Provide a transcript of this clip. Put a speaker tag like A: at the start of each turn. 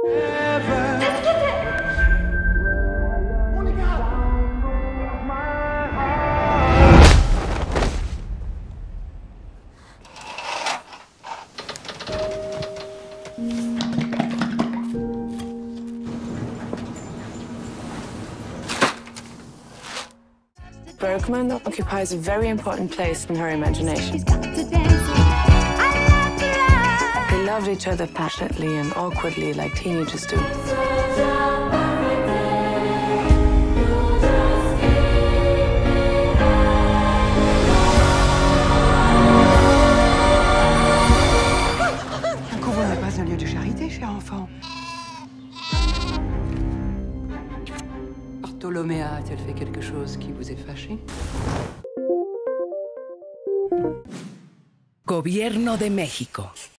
A: Bergman occupies a very important place in her imagination. They loved each other passionately and awkwardly like teenagers do.
B: Un couvent n'est pas un lieu de charité, cher enfant. Bartholoméa a-t-elle fait quelque chose qui vous est fâché?
C: Gobierno de México.